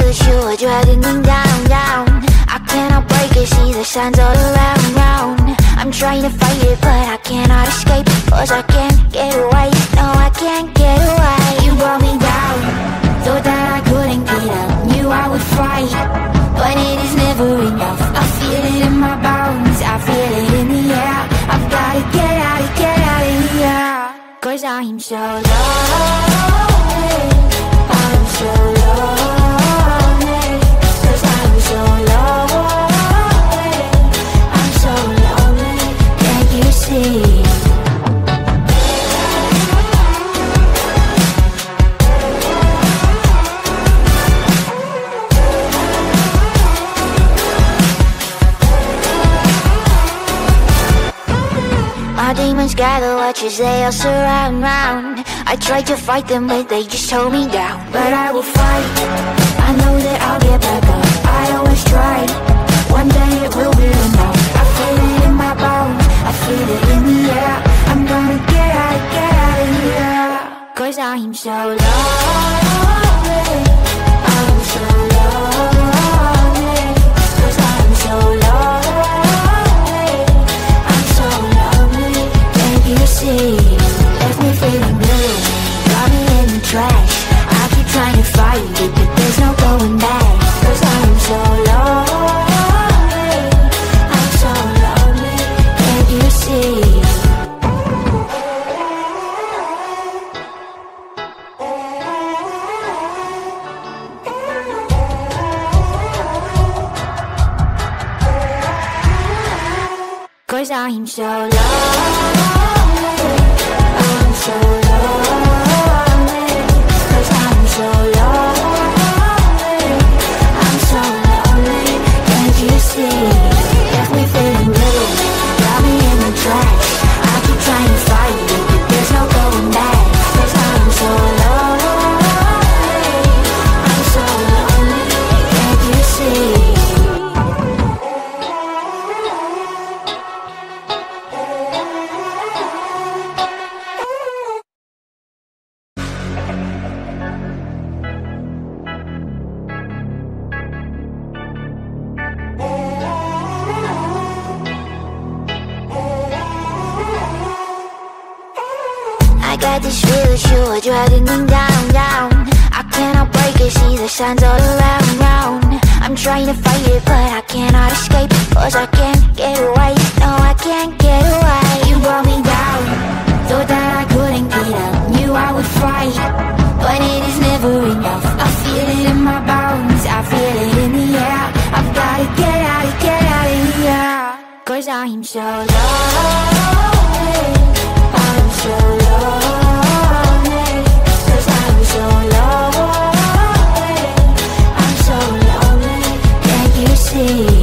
that you are dragging me down, down. I cannot break it, see the signs all around, round. I'm trying to fight it, but I cannot escape, cause I can't get away, no I can't get away. You brought me down, thought that I couldn't get up, knew I would fight, but it is never enough. I feel it in my bones, I feel it in the air. I've gotta get out of here, cause I'm so lonely, I'm so lonely, cause I'm so lonely, I'm so lonely, can't you see? My demons gather watch as they all surround round. I tried to fight them but they just hold me down. But I will fight, I know that I'll get back up. I always try, one day it will be enough. I feel it in my bones, I feel it in the air. I'm gonna get out of here, cause I'm so lonely, I'm so lonely, cause I'm so lonely, you see, left me feeling blue, got me in the trash. I keep trying to fight it, but there's no going back, cause I'm so lonely, I'm so lonely, can't you see? Cause I'm so lonely, I'm so lonely, cause I'm so lonely, I'm so lonely, can't you see? Left me feeling blue, got me in the trash. I keep trying to fight it, but there's no going back, cause I'm so lonely, I'm so lonely, can't you see? Got this feel that you are dragging me down, down. I cannot break it, see the signs all around, round. I'm trying to fight it, but I cannot escape, cause I can't get away, no I can't get away. You brought me down, thought that I couldn't get up, knew I would fight, but it is never enough. I feel it in my bones, I feel it in the air. I've gotta get out of here, cause I'm so lonely, I'm so lonely, cause I'm so lonely, I'm so lonely, can't you see?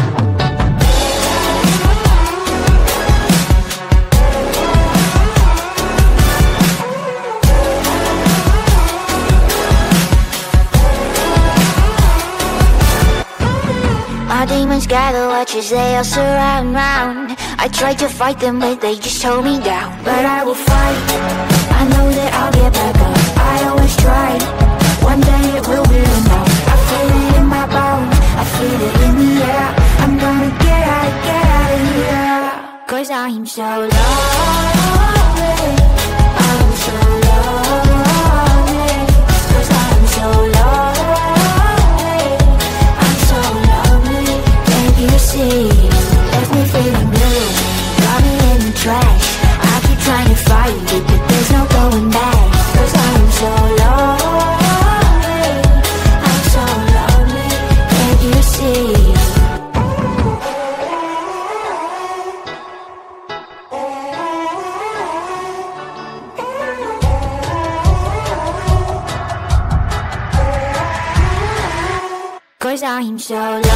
My demons gather watch as they all surround round. I tried to fight them but they just hold me down. But I will fight, I know that I'll get back up. I always try, one day it will be enough. I feel it in my bones, I feel it in the air. I'm gonna get out of here, cause I'm so lonely, I'm so lonely, cause I'm so lonely, I'm so lonely, can't you see? Left me feeling blue, got me in the trash. I keep trying to fight it, but there's no going back, cause I'm so lonely, I'm so lonely, can't you see? Cause I'm so lonely,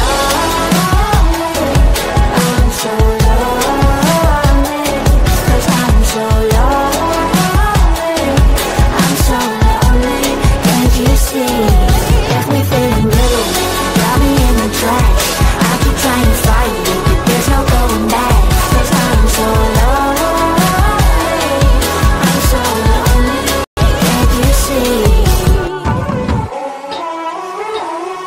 I'm so lonely, cause I'm so lonely, I'm so lonely, can't you see? Left me feeling blue, got me in the trash. I keep trying to fight it, but there's no going back, cause I'm so lonely, I'm so lonely, can't you see?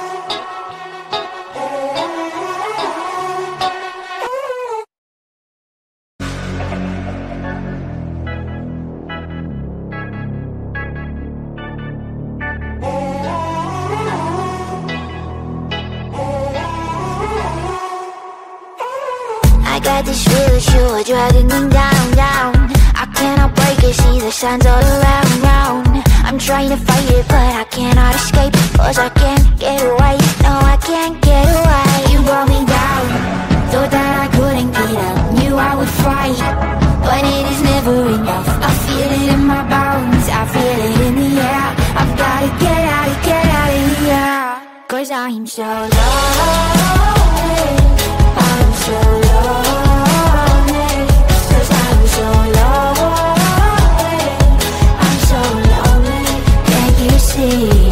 got this feeling you are dragging me down, down. I cannot break it, see the signs all around, round. I'm trying to fight it, but I cannot escape, cause I can't get away, no I can't get away. You brought me down, thought that I couldn't get up, knew I would fight, but it is never enough. I feel it in my bones, I feel it in the air. I've gotta get out of here, cause I'm so lonely, I'm so lonely, cause I'm so lonely, I'm so lonely, can't you see?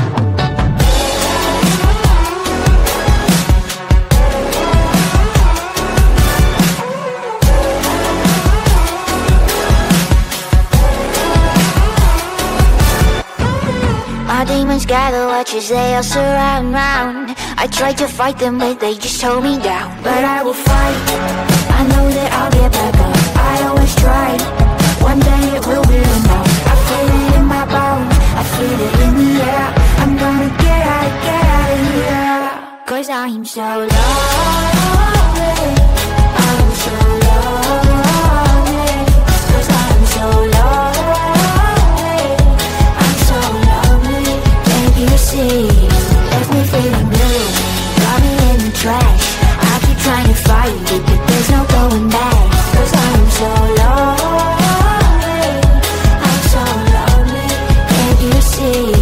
My demons gather watch as they all surround, round. I tried to fight them, but they just hold me down. But I will fight, I know that I'll get back up. I always try, one day it will be enough. I feel it in my bones, I feel it in the air. I'm gonna get out of here, cause I'm so lonely, I'm so lonely, cause I'm so lonely, I'm so lonely, can't you see? Left me feeling blue, got me in the trash. I keep trying to fight it, but there's no going back, cause I'm so lonely, I'm so lonely, can't you see?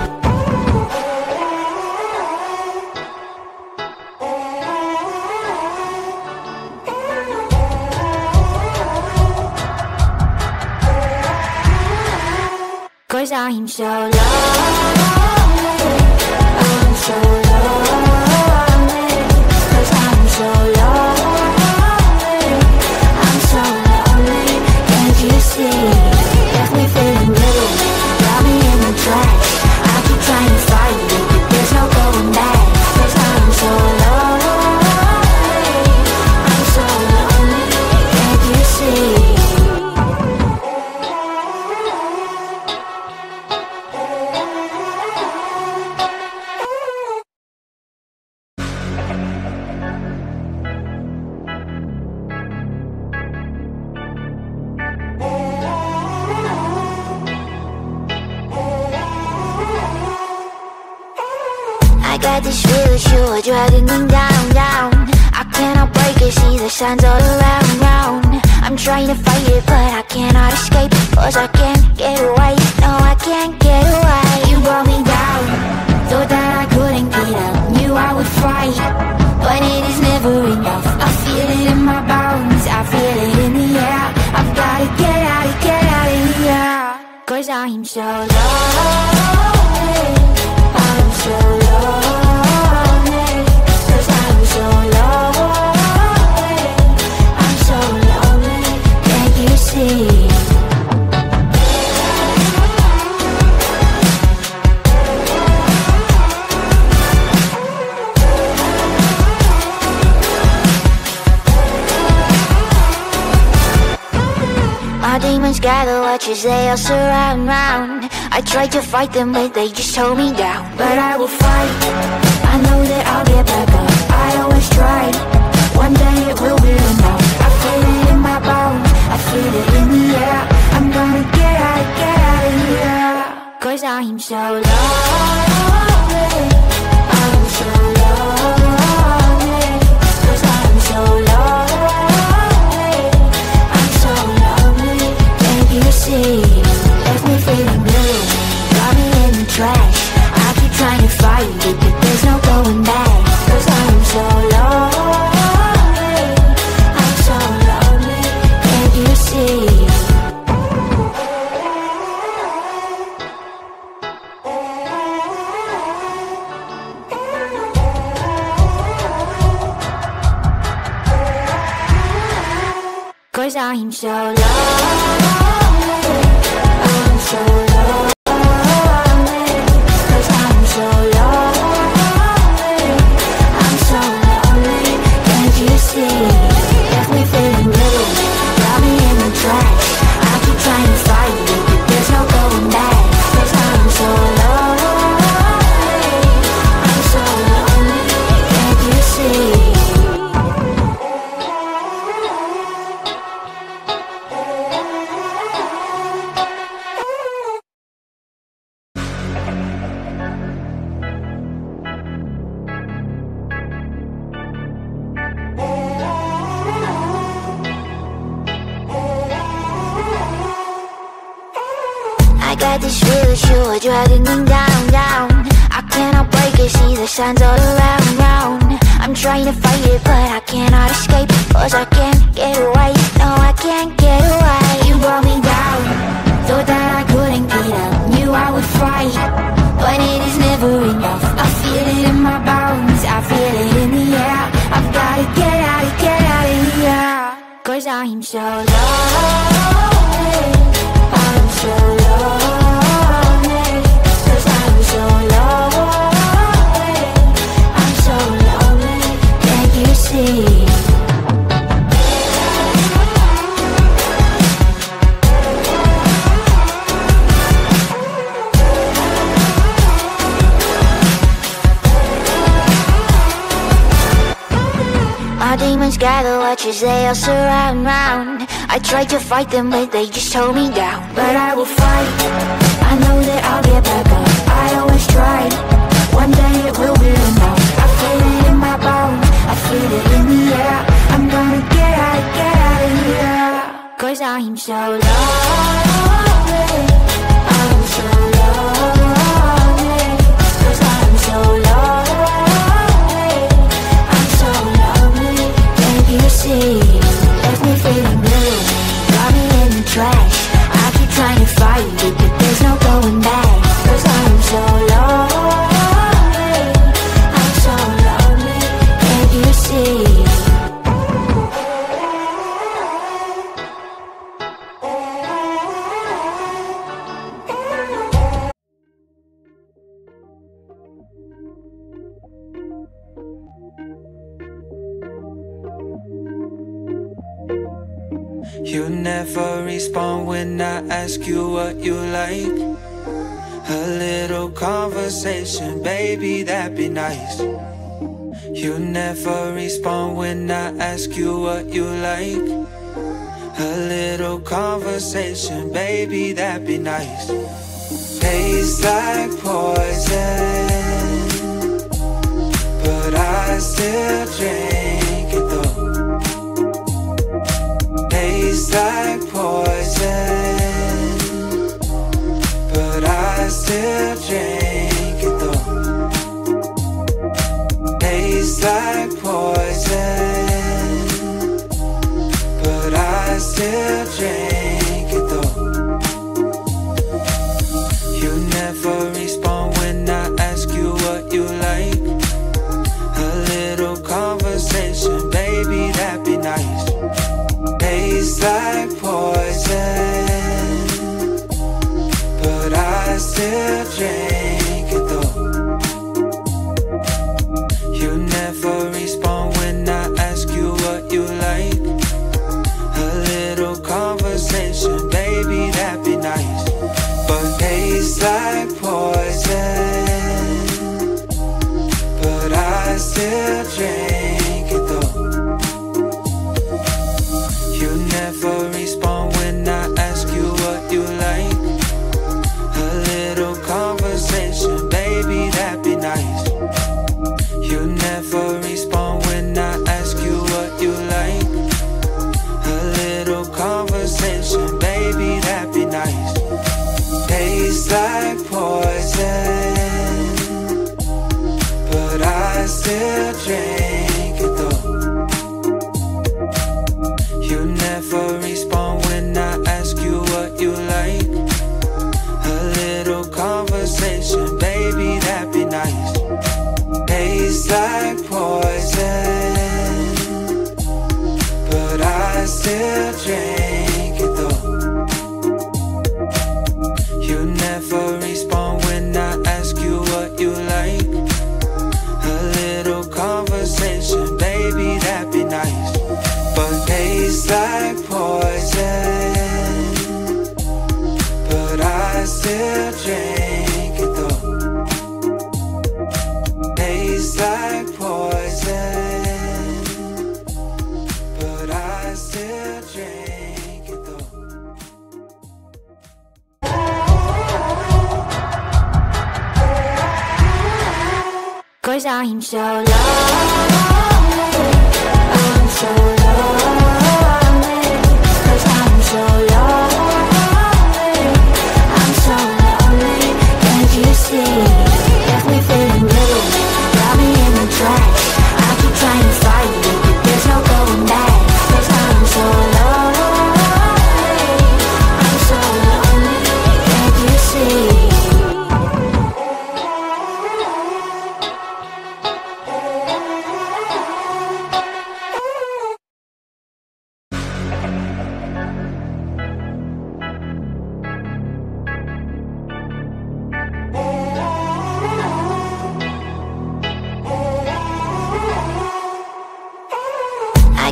Cause I'm so lonely, I'm so lonely, cause I'm so lonely, I'm so lonely, can't you see? Left me feeling blue, got me in the trash. I keep trying to fight it, but there's no going back, cause I'm so lonely, I'm so lonely, can't you see? I got this feeling you are dragging me down, down. I cannot break it, see the signs all around, round. I'm trying to fight it, but I cannot escape, cause I can't get away, no I can't get away. You brought me down, thought that I couldn't get up, knew I would fight, but it is never enough. I feel it in my bones, I feel it in the air. I've gotta get out of here, cause I'm so lonely, I'm so lonely, cause I'm so lonely, I'm so lonely, can't you see? My demons gather watch as they all surround, round. I tried to fight them, but they just hold me down. But I will fight, I know that I'll get back up. I always try, one day it will be enough. I feel it in my bones, I feel it in the air. I'm gonna get out of here, cause I'm so lonely, I'm so lonely, cause I'm so lonely, I'm so lonely, can't you see? Left me feeling blue, got me in the trash. I keep trying to fight it, but there's no going back, cause I'm so lonely, I'm so lonely, can't you see? Cause I'm so lonely, I'm so lonely, cause I'm so lonely, I'm so lonely, can't you see? Left me feeling blue, got me in the trash. I keep trying to fight it, but there's no going back, cause I'm so lonely, I'm so lonely, can't you see? just feel that you are dragging me down, down. I cannot break it, see the signs all around, round. I'm trying to fight it, but I cannot escape, cause I can't get away, no I can't get away. You brought me down, thought that I couldn't get up, knew I would fight, but it is never enough. I feel it in my bones, I feel it in the air. I've gotta get out of here, cause I'm so lonely, I'm so lonely, cause I'm so lonely, I'm so lonely, can't you see? My demons gather watch as they all surround, round. I tried to fight them, but they just hold me down. But I will fight, I know that I'll get back up. I always tried, one day it will be enough. I feel it in my bones, I feel it in the air. I'm gonna get out of here, cause I'm so lonely, I'm so lonely, cause I'm so lonely, I'm so lonely, can't you see? Left me feeling blue, got me in the trash. I keep trying to fight it, but there's no going back, cause I'm so lonely, I'm so lonely, can't you see? You never respond when I ask you what you like. A little conversation, baby, that'd be nice. You never respond when I ask you what you like. A little conversation, baby, that'd be nice. Tastes like poison, but I still drink it though. Tastes like poison, but I still drink it though. Tastes like poison, but I still drink it though. You never respond when I ask you what you like. A little conversation, baby, that'd be nice. Tastes like poison, but I still drink it though. You never respond when I ask you what you like. A little conversation, baby, that'd be nice. But tastes like poison, but I still drink it though. You never respond when I ask you what you like. A little conversation, baby, that'd be nice. You never respond when I ask you what you like. A little conversation, baby, that'd be nice. Tastes like poison, but I still drink it though. You never respond when I ask you what you like. A little conversation, baby, that'd be nice. Tastes like poison, but I still drink it though. You never respond when I ask you what you like. A little conversation, baby, that'd be nice. But tastes like poison, but I still drink it though. Tastes like poison, but I still drink it though. Cause I'm so lonely, I'm so lonely, cause I'm so lonely, I'm so lonely.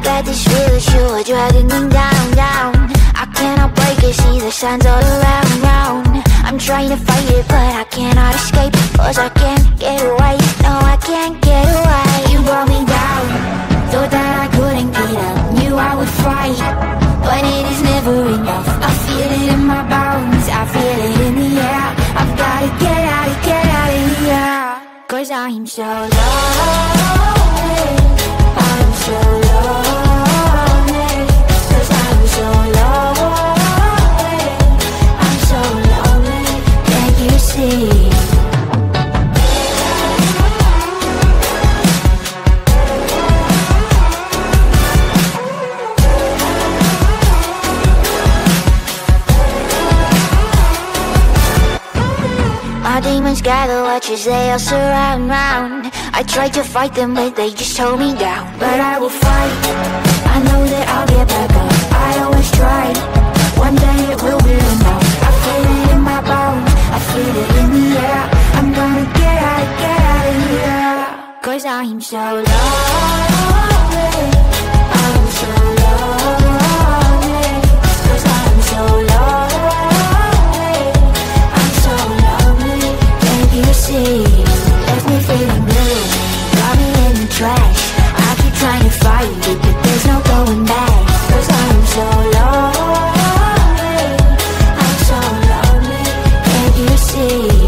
bet this feeling you are dragging me down, down. I cannot break it, see the signs all around, round. I'm trying to fight it, but I cannot escape, cause I can't get away, no I can't get away. You brought me down, thought that I couldn't get up, knew I would fight, but it is never enough. I feel it in my bones, I feel it in the air. I've gotta get out of here, cause I'm so lonely, I'm so lonely, cause I'm so lonely, I'm so lonely, can't you see? My demons gather, watch as they all surround, round. I tried to fight them, but they just hold me down. But I will fight, I know that I'll get back up. I always try, one day it will be enough. I feel it in my bones, I feel it in the air. I'm gonna get out of here, cause I'm so lonely, I'm so lonely, cause I'm so lonely. You see, left me feeling blue, got me in the trash. I keep trying to fight it, but there's no going back, cause I'm so lonely, I'm so lonely, can't you see?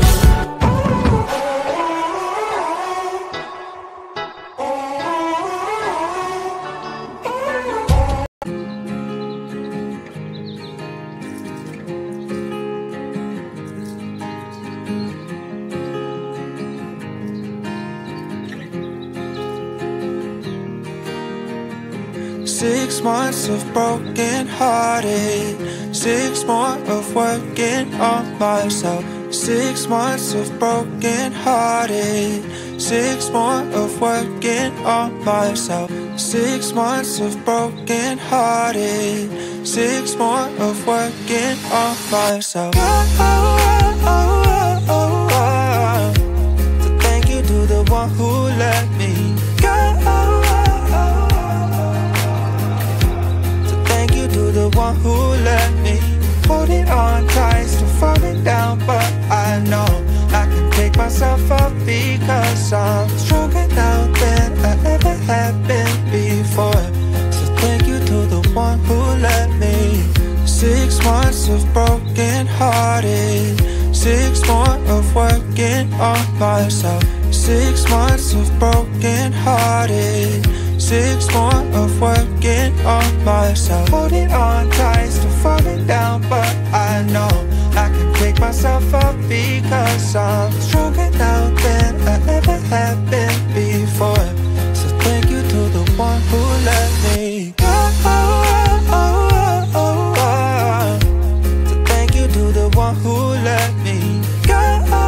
Six months of broken hearted, 6 more of working on myself. 6 months of broken hearted, 6 more of working on myself. 6 months of broken hearted, 6 more of working on myself. So thank you to the one who let me go. To the one who let me hold it on tight, still falling down, but I know I can pick myself up because I'm stronger now than I ever have been before. So thank you to the one who let me. 6 months of broken hearted, 6 more of working on myself. 6 months of broken hearted, 6 more of working on myself. Holding on tight, still falling down, but I know I can pick myself up because I'm stronger now than I ever have been before. So thank you to the one who let me go. So thank you to the one who let me go.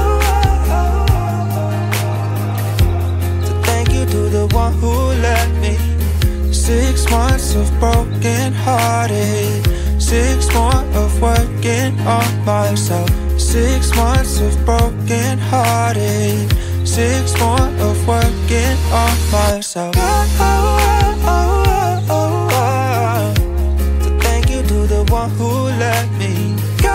So thank you to the one who let me. 6 months of broken hearted, 6 more of working on myself. 6 months of broken hearted, 6 more of working on myself. So thank you to the one who let me go.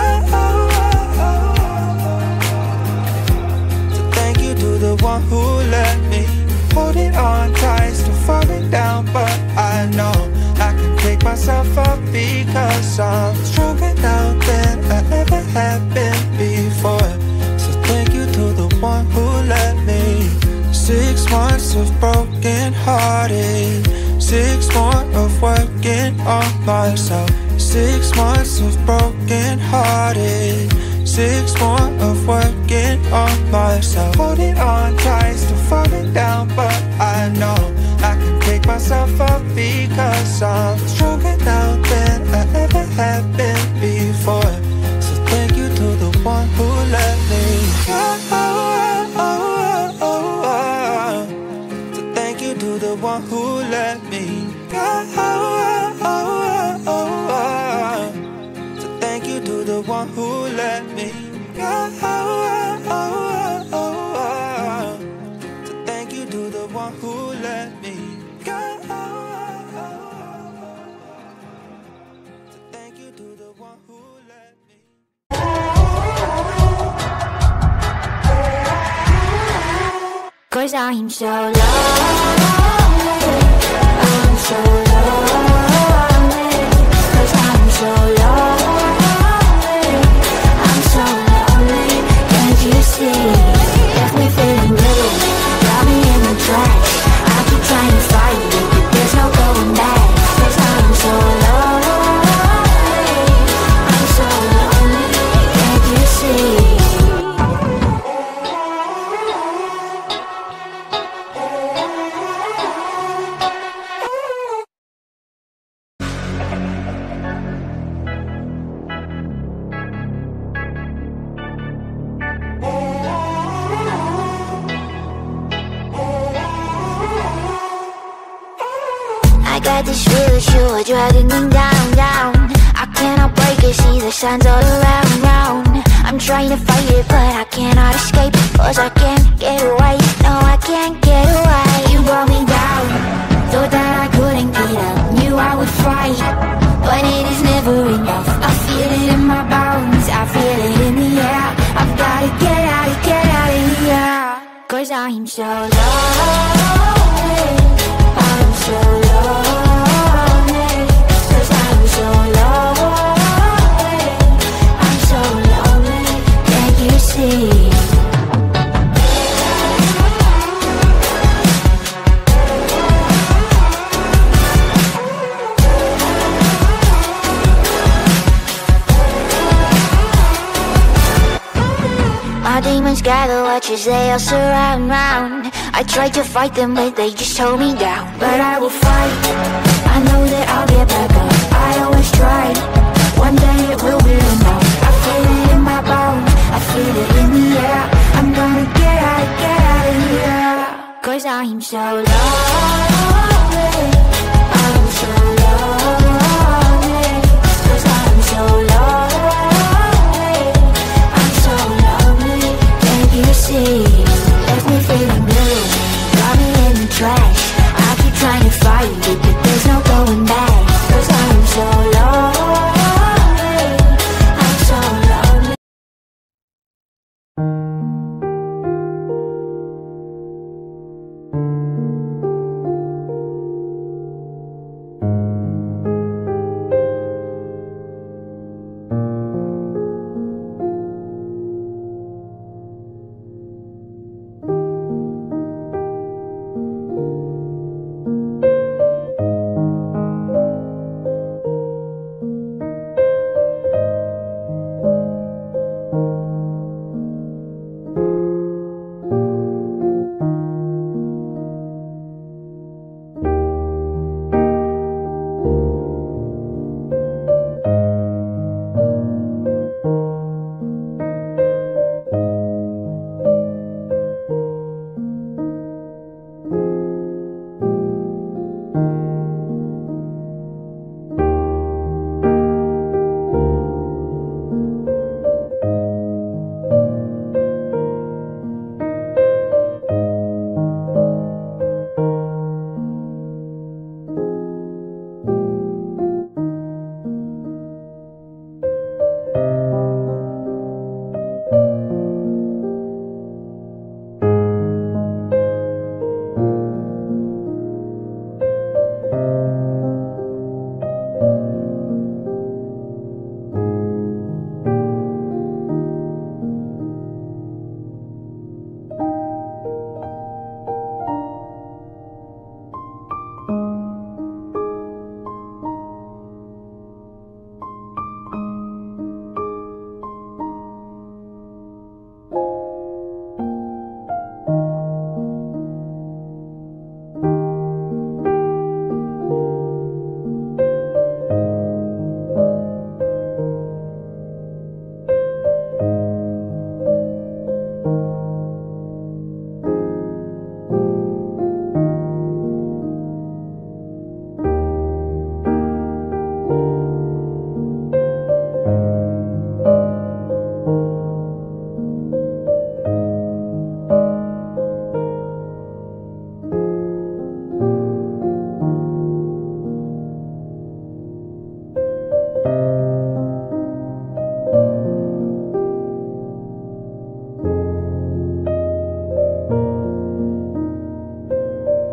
So thank you to the one who let me hold it on tight, still falling down, but I know I can pick myself up because I'm stronger now than I ever have been before. So thank you to the one who let me. 6 months of broken hearted, 6 more of working on myself. 6 months of broken hearted, 6 more of working on myself. Holding on tight, still falling down, but I know I can pick myself up because I'm stronger now than I ever have been before. So thank you to the one who let me go. So thank you to the one who let me go. So thank you to the one who let me go. So thank you to the one who let me go. 'cause I'm so lonely. I'm so lonely, 'cause I'm so lonely. I'm so lonely, can't you see? Left me feeling blue, got me in the trash. I keep trying to fight it, but there's no going back. 'Cause I'm so lonely, I'm so lonely, can't you see? I got this feeling you are dragging me down, down. I cannot break it, see the signs all around, round. I'm trying to fight it, but I cannot escape. 'Cause I can't get away, no I can't get away. You brought me down, thought that I couldn't get up. Knew I would fight, but it is never enough. I feel it in my bones, I feel it in the air. I've gotta get out of here. 'Cause I'm so lonely, I'm so lonely, 'cause I'm so lonely, I'm so lonely, can't you see? My demons gather watch as they all surround, round. I tried to fight them, but they just hold me down. But I will fight, I know that I'll get back up. I always try, one day it will be enough. I feel it in my bones, I feel it in the air. I'm gonna get out of here. 'Cause I'm so lonely, I'm so lonely, 'cause I'm so lonely, I'm so lonely, can't you see? Left me feeling blue, got me in the trash. I keep trying to fight it, but there's no going back. 'Cause I'm so lonely, I'm so lonely.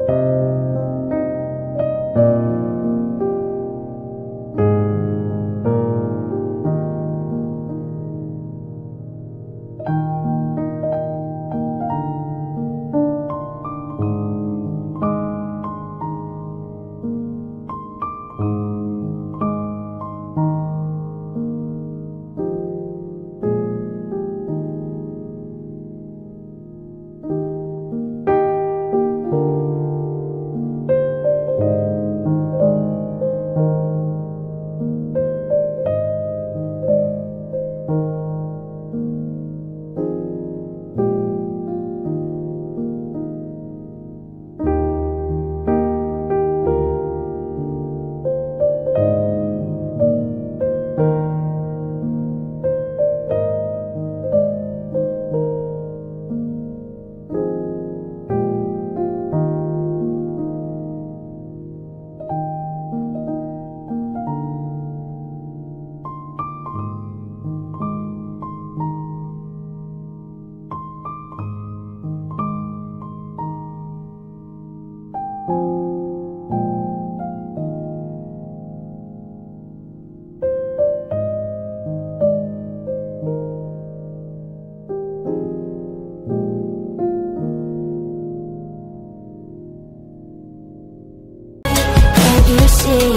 You see,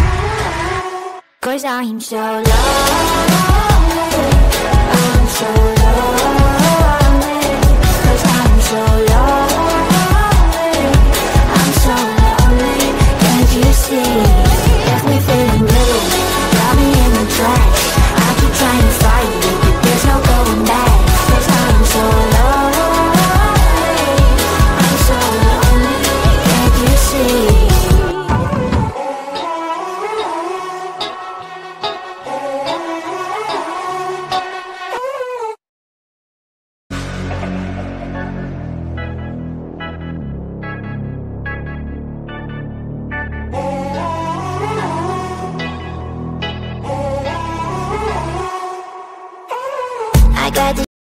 'cause I'm so low, I'm so low.